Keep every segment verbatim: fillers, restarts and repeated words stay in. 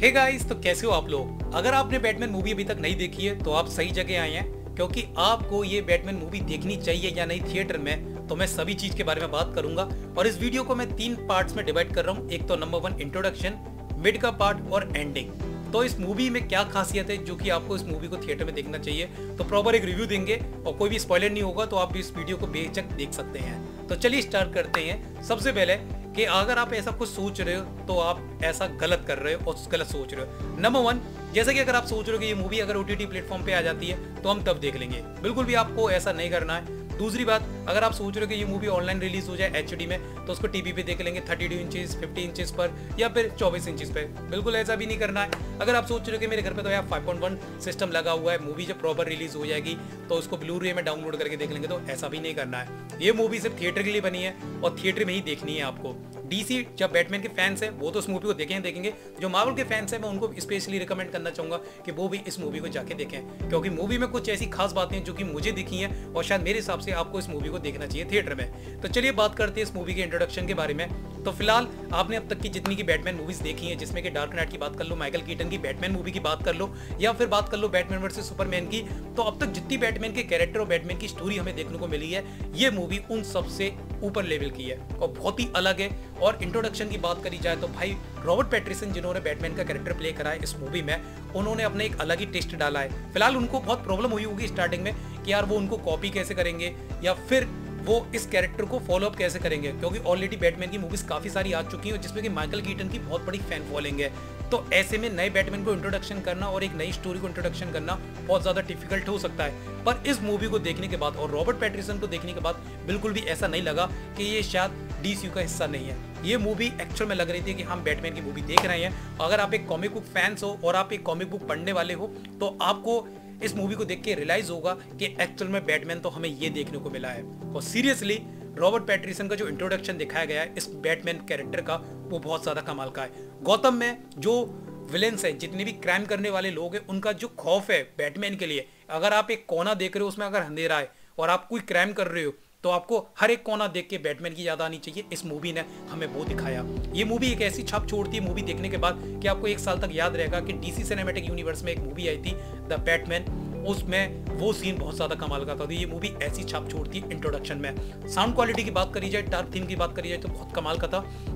Hey guys, तो कैसे हो आप लोग। अगर आपने बैटमैन मूवी अभी तक नहीं देखी है तो आप सही जगह आए हैं, क्योंकि आपको ये बैटमैन मूवी देखनी चाहिए या नहीं थिएटर में, तो मैं सभी चीज के बारे में बात करूंगा। और इस वीडियो को मैं तीन पार्ट्स में डिवाइड कर रहा हूँ। एक तो नंबर वन इंट्रोडक्शन, मिड का पार्ट और एंडिंग। तो इस मूवी में क्या खासियत है जो कि आपको इस मूवी को थिएटर में देखना चाहिए, तो प्रॉपर एक रिव्यू देंगे और कोई भी स्पॉइलर नहीं होगा, तो आप इस वीडियो को बेझिझक देख सकते हैं। तो चलिए स्टार्ट करते हैं। सबसे पहले कि अगर आप ऐसा कुछ सोच रहे हो तो आप ऐसा गलत कर रहे हो और गलत सोच रहे हो। नंबर वन, जैसे कि अगर आप सोच रहे हो कि ये मूवी अगर ओटीटी प्लेटफॉर्म पे आ जाती है तो हम तब देख लेंगे, बिल्कुल भी आपको ऐसा नहीं करना है। दूसरी बात, अगर आप सोच रहे हो कि ये मूवी ऑनलाइन रिलीज हो जाए एचडी में तो उसको टीवी पे देख लेंगे thirty two inches, fifty inches पर या फिर चौबीस इंचेस पे, बिल्कुल ऐसा भी नहीं करना है। अगर आप सोच रहे हो कि मेरे घर पे तो यार फाइव पॉइंट वन सिस्टम लगा हुआ है, मूवी जब प्रॉपर रिलीज हो जाएगी तो उसको ब्लू रे में डाउनलोड करके देख लेंगे, तो ऐसा भी नहीं करना है। ये मूवी सिर्फ थिएटर के लिए बनी है और थिएटर में ही देखनी है आपको। डीसी जब बैटमैन के फैंस हैं वो तो इस मूवी को देखें देखेंगे, जो मार्वल के फैंस हैं मैं उनको स्पेशली रिकमेंड करना चाहूंगा कि वो भी इस मूवी को जाके देखें, क्योंकि मूवी में कुछ ऐसी खास बातें हैं जो कि मुझे दिखी हैं और शायद मेरे हिसाब से आपको इस मूवी को देखना चाहिए थिएटर में। तो चलिए बात करते हैं इस मूवी के इंट्रोडक्शन के बारे में। तो फिलहाल आपने अब तक की जितनी की बैटमैन मूवीज देखी हैं, जिसमें कि डार्क नाइट की बात कर लो, माइकल कीटन की बैटमैन मूवी की बात कर लो, या फिर बात कर लो बैटमैन वर्सेस सुपरमैन की, तो अब तक जितनी बैटमैन के कैरेक्टर और बैटमैन की स्टोरी हमें देखने को मिली है, ये मूवी उन सबसे ऊपर लेवल की है और बहुत ही अलग है। और इंट्रोडक्शन की बात करी जाए तो भाई रॉबर्ट पैट्रिसन जिन्होंने बैटमैन का कैरेक्टर प्ले करा है इस मूवी में, उन्होंने अपने एक अलग ही टेस्ट डाला है। फिलहाल उनको बहुत प्रॉब्लम हुई होगी स्टार्टिंग में कि यार वो उनको कॉपी कैसे करेंगे या फिर वो इस कैरेक्टर को फॉलो अप कैसे करेंगे, क्योंकि ऑलरेडी बैटमैन की मूवीज काफी सारी आ चुकी हैं जिसमें कि माइकल कीटन की बहुत बड़ी फैन फॉलोइंग है। तो ऐसे में नए बैटमैन को इंट्रोडक्शन करना और एक नई स्टोरी को इंट्रोडक्शन करना बहुत ज्यादा डिफिकल्ट हो सकता है। पर इस मूवी को देखने के बाद और रॉबर्ट पैट्रिसन को देखने के बाद बिल्कुल भी ऐसा नहीं लगा कि ये शायद डीसीयू का हिस्सा नहीं है। ये मूवी एक्चुअल में लग रही थी कि हम बैटमैन की मूवी देख रहे हैं। अगर आप एक कॉमिक बुक फैंस हो और आप एक कॉमिक बुक पढ़ने वाले हो तो आपको इस मूवी को देख के रियलाइज होगा कि एक्चुअल में बैटमैन तो हमें ये देखने को मिला है। और सीरियसली रॉबर्ट पैट्रिसन का जो इंट्रोडक्शन दिखाया गया है इस बैटमैन कैरेक्टर का, वो बहुत ज्यादा कमाल का है। गौतम में जो विलेंस हैं, जितने भी क्राइम करने वाले लोग हैं, उनका जो खौफ है बैटमैन के लिए, अगर आप एक कोना देख रहे हो उसमें अगर अंधेरा है और आप कोई क्राइम कर रहे हो तो आपको हर एक कोना देख के बैटमैन की याद आनी चाहिए। इस मूवी ने हमें वो दिखाया। ये मूवी एक ऐसी छाप छोड़ती है मूवी देखने के बाद कि आपको एक साल तक याद रहेगा कि डीसी सिनेमैटिक यूनिवर्स में एक मूवी आई थी द बैटमैन, उसमें वो सीन बहुत ज्यादा कमाल का था। तो ये मूवी ऐसी छाप छोड़ती है इंट्रोडक्शन में। साउंड क्वालिटी की बात करी जाए, डार्क थीम की बात करी जाए तो बहुत कमाल का था।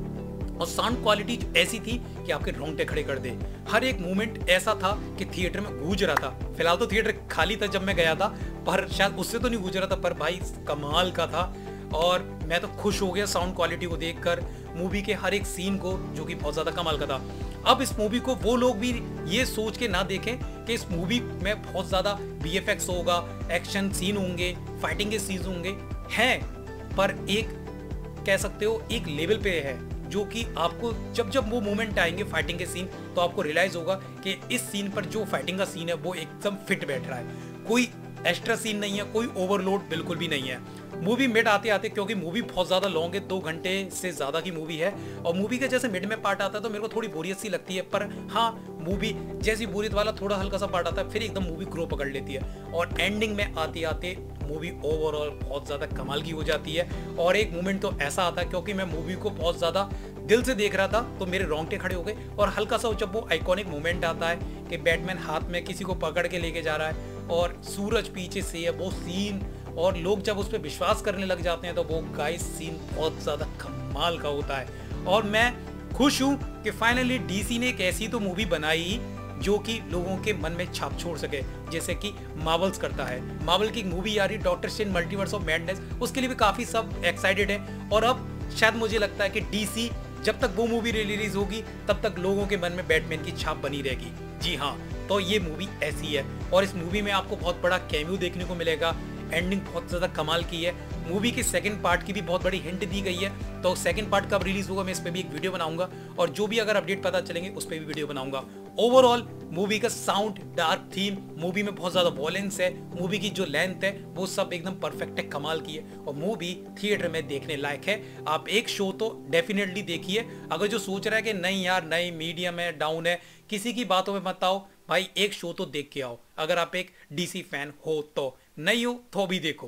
और साउंड क्वालिटी ऐसी थी कि आपके रोंगटे खड़े कर दे। हर एक मूवमेंट ऐसा था कि थिएटर में गूंज रहा था। फिलहाल तो थिएटर खाली था जब मैं गया था, पर शायद उससे तो नहीं गूंज रहा था, पर भाई कमाल का था। और मैं तो खुश हो गया साउंड क्वालिटी को देखकर, मूवी के हर एक सीन को, जो कि बहुत ज्यादा कमाल का था। अब इस मूवी को वो लोग भी ये सोच के ना देखें कि इस मूवी में बहुत ज्यादा वीएफएक्स होगा, एक्शन सीन होंगे, फाइटिंग के सीन होंगे, हैं, पर एक कह सकते हो एक लेवल पे है जो कि आपको जब जब वो मोमेंट आएंगे फाइटिंग के सीन तो आपको रियलाइज होगा कि इस सीन पर जो फाइटिंग का सीन है वो एकदम फिट बैठ रहा है। कोई एक्स्ट्रा सीन नहीं है, कोई ओवरलोड बिल्कुल भी नहीं है। मूवी मिड आते आते, क्योंकि मूवी बहुत ज्यादा लॉन्ग है, दो घंटे से ज्यादा की मूवी है, और मूवी के जैसे मिड में पार्ट आता है तो मेरे को थोड़ी बोरियत सी लगती है, पर हाँ मूवी जैसी बोरियत वाला थोड़ा हल्का सा पार्ट आता है फिर एकदम मूवी ग्रो पकड़ लेती है। और एंडिंग में आते आते मूवी ओवरऑल बहुत ज्यादा कमाल की हो जाती है। और एक मोमेंट तो ऐसा आता है, क्योंकि मैं मूवी को बहुत ज्यादा दिल से देख रहा था तो मेरे रोंगटे खड़े हो गए। और हल्का सा जब वो आइकॉनिक मोमेंट आता है कि बैटमैन हाथ में किसी को पकड़ के लेके जा रहा है और सूरज पीछे से है, वो सीन, और लोग जब उस पर विश्वास करने लग जाते हैं तो वो गाइस सीन बहुत ज्यादा कमाल का होता है। और मैं खुश हूं कि फाइनली डीसी ने एक ऐसी तो मूवी बनाई जो कि लोगों के मन में छाप छोड़ सके, जैसे कि मार्वल्स करता है। मार्वल की मूवी आ रही Doctor Strange Multiverse of Madness, उसके लिए भी काफी सब एक्साइटेड है। और अब शायद मुझे लगता है कि डीसी जब तक वो मूवी रिलीज होगी तब तक लोगों के मन में बैटमैन की छाप बनी रहेगी। जी हाँ, तो ये मूवी ऐसी है। और इस मूवी में आपको बहुत बड़ा कैमियो देखने को मिलेगा। एंडिंग बहुत ज्यादा कमाल की है। मूवी के सेकंड पार्ट की भी बहुत बड़ी हिंट दी गई है, तो सेकंड पार्ट कब रिलीज होगा मैं इस पे भी एक वीडियो बनाऊंगा, और जो भी अगर अपडेट पता चलेंगे उस पे भी वीडियो बनाऊंगा। ओवरऑल मूवी का साउंड, डार्क थीम, मूवी में बहुत ज्यादा वॉयलेंस है, मूवी की जो लेंथ है वो सब एकदम परफेक्ट है, कमाल की है। और मूवी थिएटर में देखने लायक है। आप एक शो तो डेफिनेटली देखिए। अगर जो सोच रहा है कि नहीं यार नहीं मीडियम है, डाउन है, किसी की बातों में मत आओ भाई, एक शो तो देख के आओ। अगर आप एक डीसी फैन हो तो, नहीं हो तो भी देखो।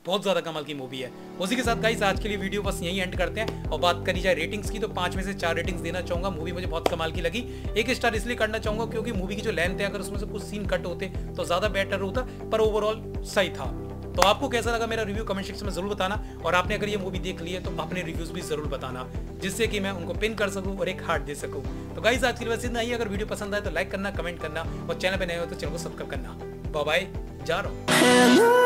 बहुत ज्यादा कमाल की मूवी है। उसी के साथ गाइस आज के लिए वीडियो बस यही एंड करते हैं। और बात करी जाए रेटिंग्स की तो पांच में से चार रेटिंग्स देना चाहूंगा। मूवी मुझे बहुत कमाल की लगी। एक स्टार इसलिए करना चाहूंगा क्योंकि मूवी की जो लेंथ है, अगर उसमें से कुछ सीन कट होते तो ज्यादा बेटर होता, पर ओवरऑल सही था। तो आपको कैसा लगा मेरा रिव्यू कमेंट सेक्शन में जरूर बताना। और आपने अगर ये मूवी देख ली है तो अपने रिव्यूज भी जरूर बताना, जिससे कि मैं उनको पिन कर सकूं और एक हार्ट दे सकूं। तो गाइस आज के लिए बस इतना ही। अगर वीडियो पसंद आए तो लाइक करना, कमेंट करना और चैनल पे नए हो तो चैनल को सब्सक्राइब करना। बाय बाय, जा रहा हूं।